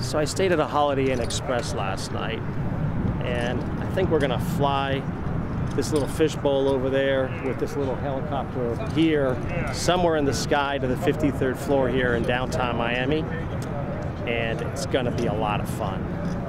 So I stayed at a Holiday Inn Express last night, and I think we're gonna fly this little fishbowl over there with this little helicopter over here, somewhere in the sky to the 53rd floor here in downtown Miami, and it's gonna be a lot of fun.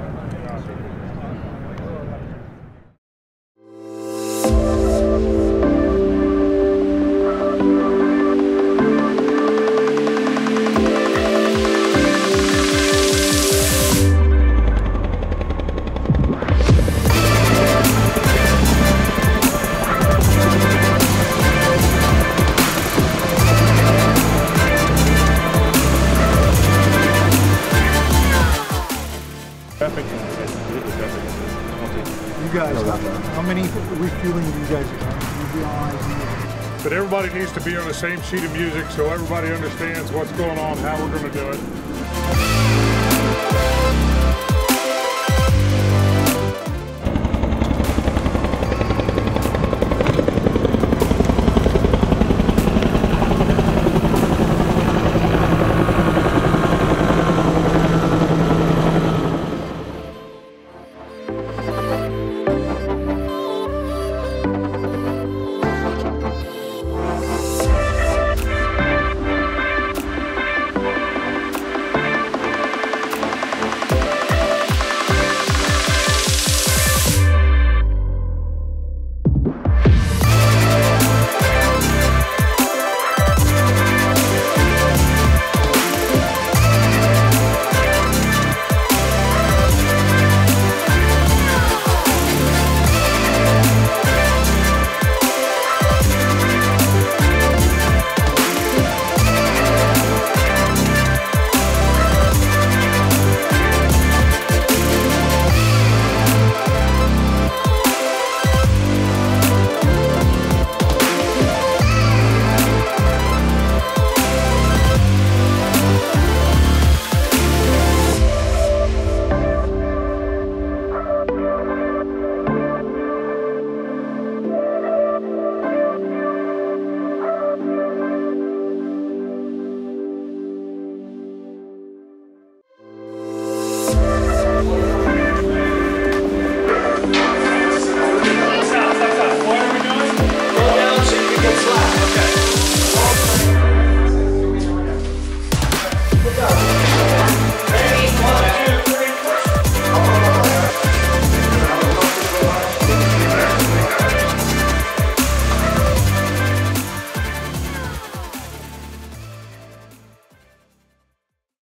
You guys, how many refueling do you guys realize? But everybody needs to be on the same sheet of music so everybody understands what's going on, how we're going to do it.